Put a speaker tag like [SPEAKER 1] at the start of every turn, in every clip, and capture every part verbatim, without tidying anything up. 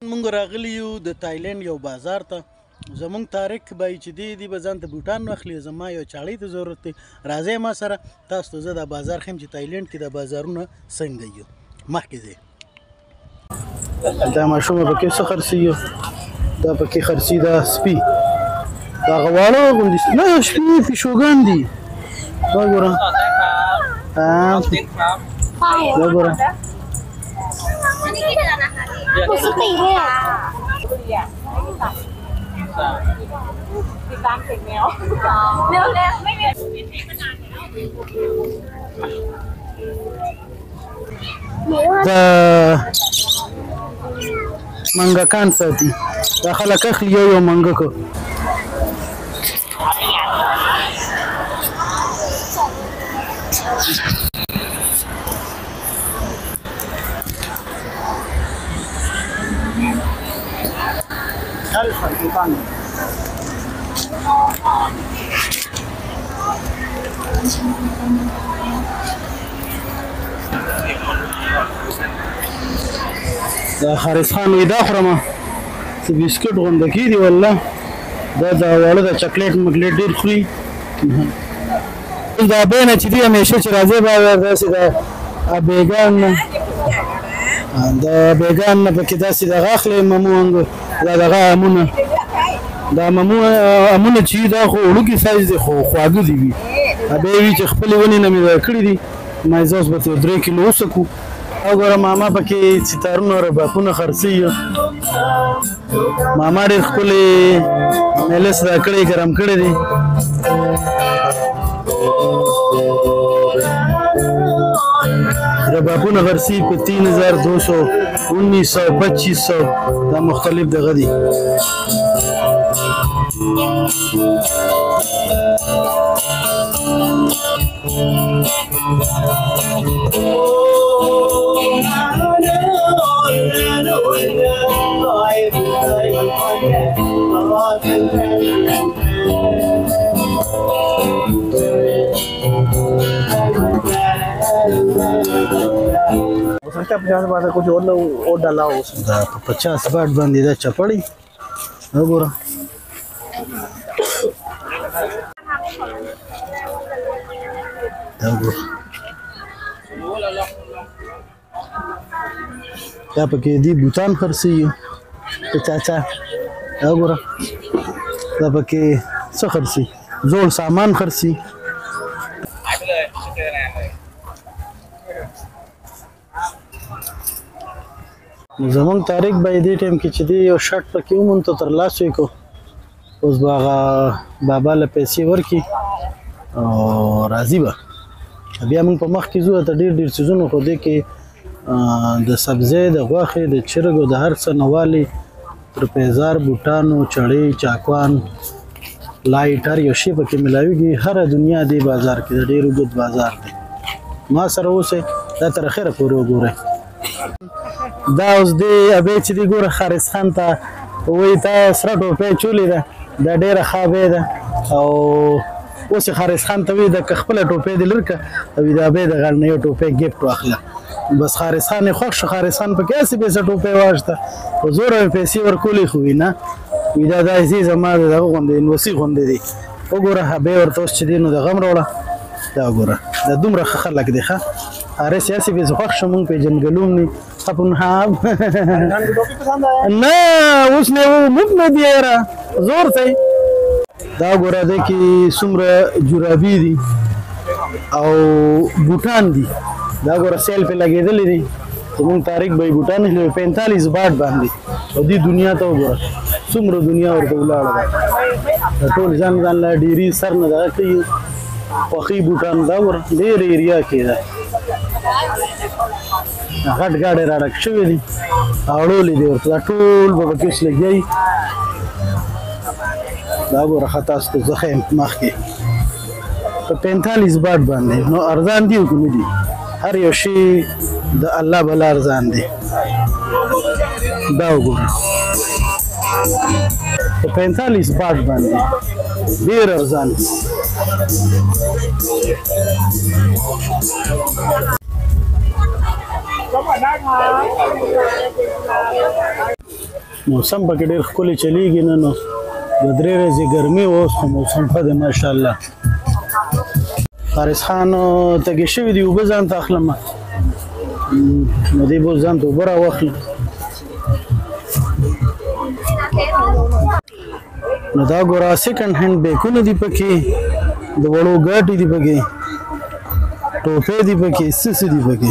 [SPEAKER 1] مونږ راغلي یو د تایلند یو بازار ته زمونږ طارق بای چې دی دی به ځان ته بوټان واخلي زما یو چاړۍ ته ضرورت دی راځئ ما سره تاسو ته زه دا بازار ښیم چې تایلند کې دا بازارونه څنګه یو مخکې ځئ دا ماشومه پکې څه خرڅېږي دا پکې خرڅي دا سپي دا غواړه غوندې نه سپي پیشوګان دي دا ګوره دا ګوره
[SPEAKER 2] Cô sức tì thế à? Đi tam thịt mèo. Nêu lên mấy người.
[SPEAKER 1] دا منګکان ساتي دا خلک اخلي یو یو منګکو دا حارث خان وی دا خورمه څه بسکټ غونډه کېدي والله دا دا واړه د چاکلیټ مکلیټ ډېر خوري دا بی نه چې دي همیشه چې راځي به داسې د بیګان نه د بیګان نه پکې داسې دغه اخلي ممو انګو دا دغه امونه دا ممو امونه چې دا خو وړوکي سایز دی خو خواږه دي وي بیا یې وي چې خپلې ونې نه مې کړي دي ما یې زه اوس به ترې درې کیلو وسکو او ګوره ماما پکې ستارونه ربابونه خرڅوي ماما ډېر ښکلې میلس را کړی ګرم کړی دی ربابونه خرڅي په تین هزار دو سو انیس سو پچیس سو دا مختلف دغه دي
[SPEAKER 3] पचास बात कुछ और और डाला हो
[SPEAKER 1] دا په پچاس باټ باندې دا چپړی وګوره دا وګوره دا پکې دي بوتان خرڅېږي په چاچا دا وګوره دا پکې څه خرڅي زوړ سامان خرڅي زمونږ طارق به دې ټایم کې چې دی یو شرټ پکې وموند ته ترلاسه یې کړو اوس به هغه بابا له پیسې ورکړي او راځي به بیا موږ په مخ کې ځو ته ډېر ډېر څیزونه خو دې کې د سبزۍ د غوښې د چرګو د هر څه نه والي تر پیزار بوټانو چړې چاکوان لایټ هر یو شی پکې ملاویږي هره دنیا دې بازار کې د ډېر اوږد بازار دی ما سره اوسئ دا تر اخره پورې وګورئ دا اوس دی ابې چې دی ګوره حارث خان ته وایي تا سره ټوپۍ چولې ده دا ډېره خابې ده او اوس یې حارث خان ته وایي د که خپله ټوپۍ دې لر کړه او د ابې د غاړې نه یو ټوپۍ ګفټ واخله بس حارث خان یې خوښ شو حارث خان پکې هسې پیسه ټوپۍ واخېسته په زوره مې پیسې ورکولې خو وي نه وي دا داسې زما د دغه غوندې نوسي غوندې دي وګوره ابې ورته اوس چې دی نو دغه هم راوړه دا وګوره دا دومره ښه خلک دی ښه حارث یاسې بې زه خوښ شوم مونږ پېژنګلوم نه خپنهاب نه اوس نه موږ نه دی یاره زور ته دا ګوره دی کې څومره جرابې دي او بوټان دي دا ګوره سیل پې لګېدلې دي زمونږ طارق به یې بوټان اخلي پینتالیس باټ باندې او دې دنیا ته وګوره څومره دنیا ورته ولاړه ده ټول ځان ځان له ډېري سر نه دغه کوي خوښي بوټان دا ګوره ډېر ایریا کې ده غټ ګاډې راډک شوي دي اړولې دي ورته دا ټول به پکې اوس لګیایي دا ګوره ښه تاسو ته زه ښیم مخکې په پینتالیس باټ باندې نو ارزان دي او که نه دي هر یو شی د الله بلا ارزان دی دا وګوره په پینتالیس باټ باندې ډېر ارزان موسم پکې ډېر ښکلی چلیږي نن نو د درې ورځې ګرمي اوس خو موسم ښه دی ماشاءالله. حارث خان تږی شوي دي اوبه ځان ته اخلم نو دی به ځان ته اوبه راواخلم. نو دا ګوره سیکنډ هینډ بیکونه دي پکې د وړو ګاټې دي پکې ټوپې دي پکې څه څه دي پکې.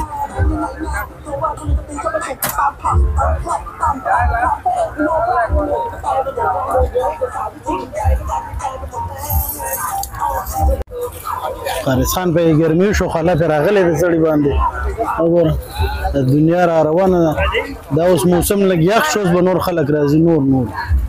[SPEAKER 1] حارث خان په ګرمي شو خلا پې راغلی د سړي باندې وګوره د دنیا را روانه ده دا اوس موسم لږ یخ شو اوس به نور خلک راځي نور نور.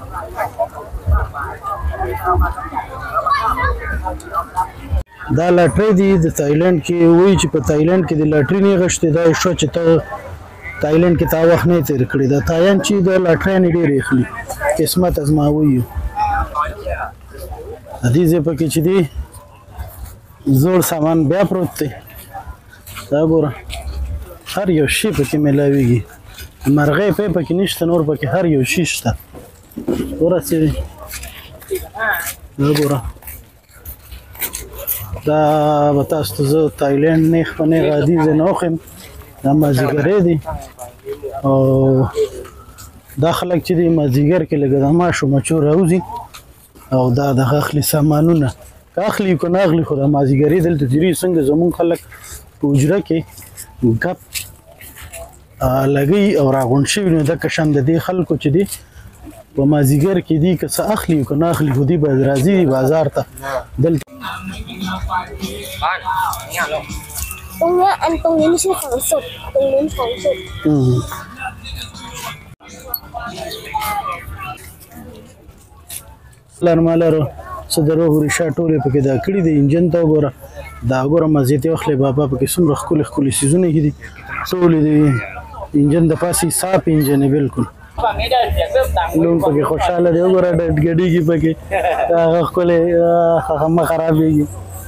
[SPEAKER 1] دا لاټرۍ دي د تایلند کې وایي چې په تایلند کې د لاټرۍ نه غشتې دا شو چې ته تایلند کې تا وخت نه تیر کړی دا تایان چې د لاټرۍ نه ډېر اخلي قسمت ازماوي دې ځای پکې چې دی زوړ سامان بیا پروت دی دا ګوره هر یو شی پکې میلاویږي مرغۍ پې پکې نشته نور پکې هر یو شی شته ګوره څه دی دا ګوره دا به تاسو ته زه تایلند نیغ په نیغ عادي ځای نه وښیم دا مازدیګری دی او دا خلک چې دی مازدیګر کې لږه د ماشو مچو راوځي او دا دغه اخلي سامانونه که اخلي که نه اخلي خو د مازدیګري دلته تېرېږي څنګه زمونږ خلک په حجره کې ګپ لګوي او راغونډ شوي نو دکه شان د دې خلکو چې دی په مازدیګر کې دي که څه اخلي که نه اخلي خو دوی باید راځي بازار ته دلته
[SPEAKER 4] ตรงเนี้ยอันตรงนี้ไม่ใช่ของสดตรงนู้นของสด
[SPEAKER 1] لرمالرو څه د روغ ریشا ټولې پکې دا کړي دي انجن ته وګوره دا ګوره مزې ته واخلې بابا پکې څومره ښکلي ښکلي څیزونه دي ټولې د انجن د پاسې صاف انجن یې بالکل لون پکې خوشحاله دی وګوره ډډ ګډېږي پکې هغه ښکلی هغه مه خرابېږي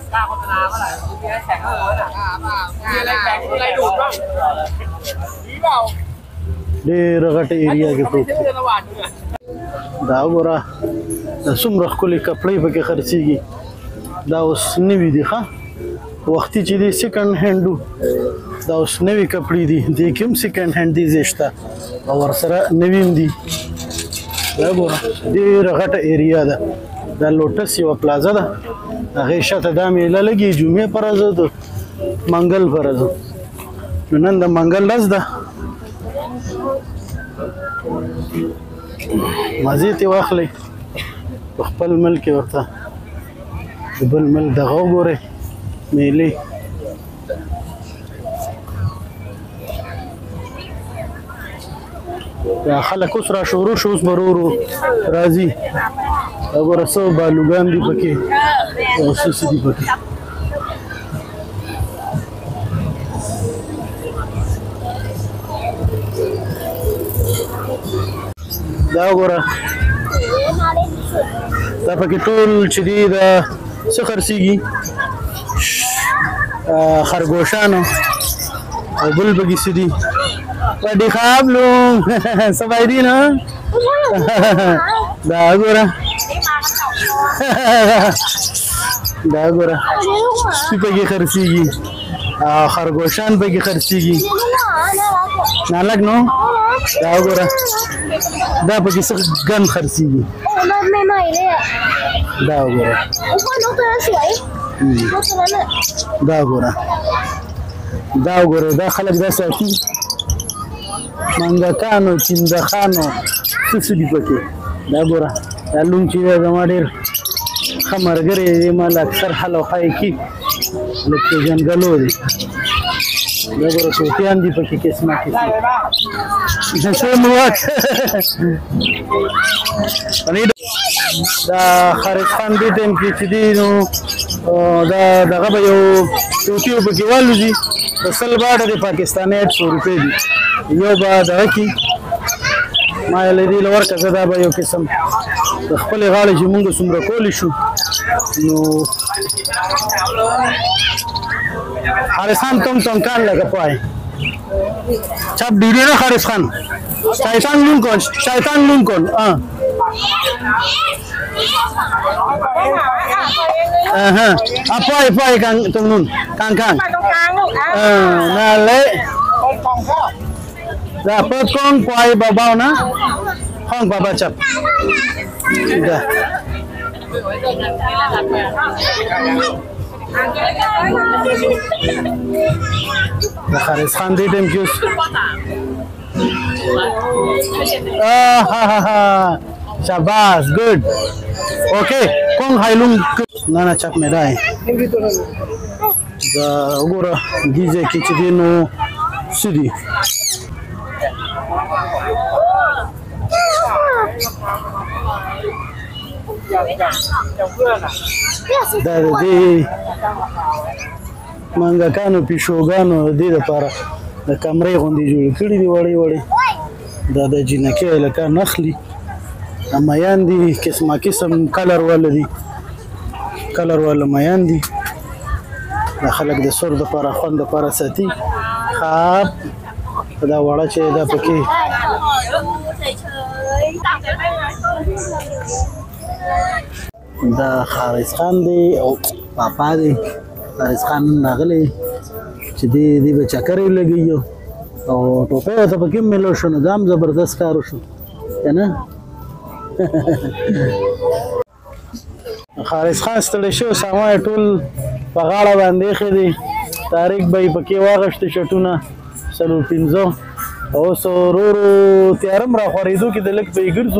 [SPEAKER 1] ډېره غټه ایریا کې پروت دا وګوره دا څومره ښکلې کپړې پکې خرڅېږي دا اوس نوي دي ښه وختي چې دی سیکنډ هینډ دا اوس نوي کپړې دي دې کې هم سیکنډ هینډ دي ځای شته او ورسره نوي هم دي دا ګوره ډېره غټه ایریا ده دا لوټس یوه پلازه ده هغې شاته دا میله لګي جمعې په ورځ د منګل په ورځ نو نن د منګل ورځ ده مزې ترې واخلئ په خپل ملک کې ورته د بل ملک دغه وګورئ میلې دا خلک اوس را شروع شو اوس به ورو ورو راځي وګوره څه بالوګان دي پکې او څه څه دي پکې دا وګوره دا پکې ټول چې دي دا څه خرڅېږي خرګوشانو او بل پکې څه دي وډې خابلو سبای دي نه دا وګوره دا وګوره سپي پکې خرڅېږي خرګوشان پکې خرڅېږي نالک نو دا وګوره دا پکې څه ګن خرڅېږي دا وګوره دا وګوره دا وګوره دا خلک دا ساتي منګکانو چندخانو څه څه دي پکې دا ګوره دا لون چې دی زما ډېر ښه ملګری دی ما له اکثر حل او خای کې لږ پېژنګلو دی دا ګوره توتیان دي پکې قسمه قسمه څه مواد دا حارث خان دې ټایم کې چې دی نو دا دغه به یو توتي پکې والوځي د سل باډه د پاکستاني اټ سو روپۍ دي یو به دغه کې ما یې له دې له ورکه زه دا به یو قسم د خپلې غاړې چې مونږ څومره کولی شو نو حارث خان تم تم کان لگا پائے چپ ڈیڈی نا حارث خان Syaitan lungkon, syaitan lungkon. Ah. Aha. Apa apa kang tungun, kang kang.
[SPEAKER 2] ไปตรงกลางลูกอ่ะ
[SPEAKER 1] Ah, nale. Dah potong kuai babau na. Hong baba chap. Dah. Dah Haris Khan di dem kius. Ah ha ha ha. Shabazz, good. Okay, kong hailung nana chap medai. Da ugura gize kichidino sudi. Da di mangakano pishogano di da para da kamre gondi jوړ کړی دی وړي وړي دا د جنکه لکه نخلی امیان دي قسمه قسم کلر ولدي کلر ول میان دي د خلک د سر د لپاره خوند لپاره ساتي خاب دا وړه چې دا پکې دا حارث خان دی او پاپا دی حارث خان ناغلی چې دی دی به چکرې لګیو او ټوپه ته پکې ملو شو نو دام زبردست کار شو کنه حارث خان ستړی شو سامان ټول په غاړه باندې خېدي طارق به پکې واغشت شټونه سلو پنځو او سورورو تیارم را خورېدو کې د لک به ګرځو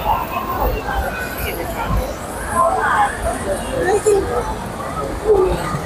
[SPEAKER 1] نو